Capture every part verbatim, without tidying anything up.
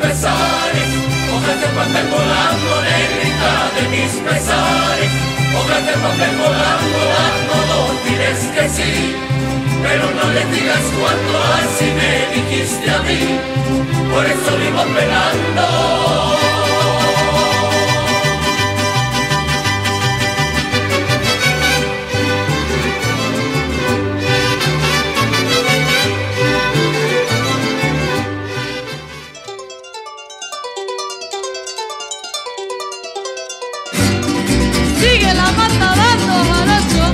pesares, hojas de papel volando, negrita de mis pesares, hojas de papel volando, a todos diles que sí, pero no les digas cuánto así me dijiste a mí, por eso vivo penando. Sigue la mata dando jarocho,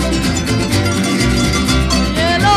hielo.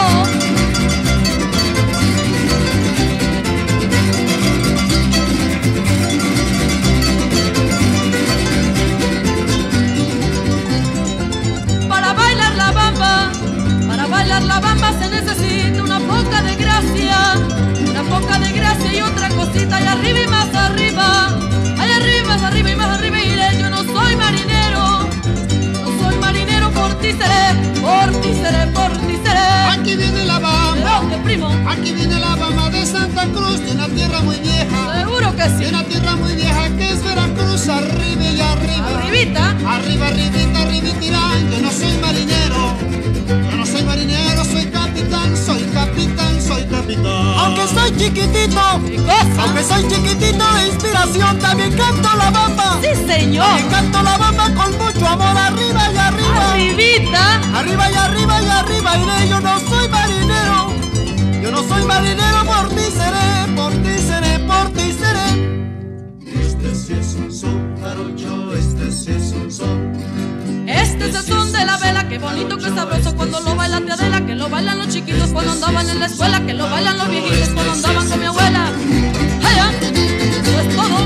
Para bailar la bamba, para bailar la bamba se necesita una poca de gracia, una poca de gracia y otra cosita, y arriba y más arriba, allá arriba, más arriba y más arriba iré. Yo no soy marinero, por ti seré, por ti seré, por ti seré. Aquí viene la bamba. ¿De dónde, primo? Aquí viene la bamba de Santa Cruz, de una tierra muy vieja. Seguro que sí. De una tierra muy vieja que es Veracruz, arriba y arriba. Arribita. Arriba, arribita, arribitirán. Yo no soy marinero, yo no soy marinero, soy capitán, soy capitán, soy capitán. Aunque soy chiquitito, aunque soy chiquitito de inspiración, también canto la bamba. Sí, señor. También canto la bamba con mucho amor, arriba y arriba. Arribita. Arriba y arriba y arriba iré. Yo no soy marinero, yo no soy marinero, por ti seré, por ti seré, por ti seré. Este sí es un son, jarocho, este sí es un son. Este es el son de la vela, qué bonito, qué sabroso cuando lo baila tía Adela, que lo bailan los chiquitos cuando andaban en la escuela, que lo bailan los viejitos cuando andaban con mi abuela. ¡Allá! Eso es todo.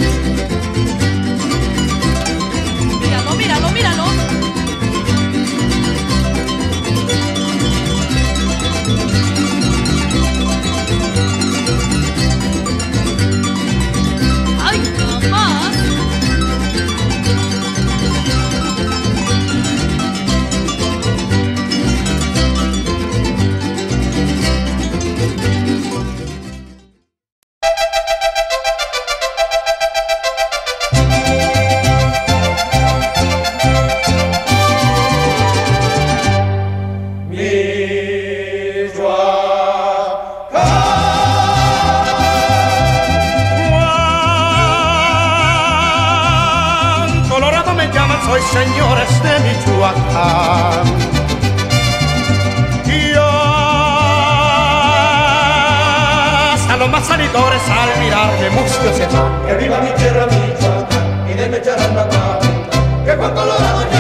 Míralo, míralo, míralo. ¡Ay, mamá! Soy señores de Michoacán. Y hasta los más salidores al mirar de mustios se van. Que viva mi tierra Michoacán y de Mecharandacán, que cuando Colorado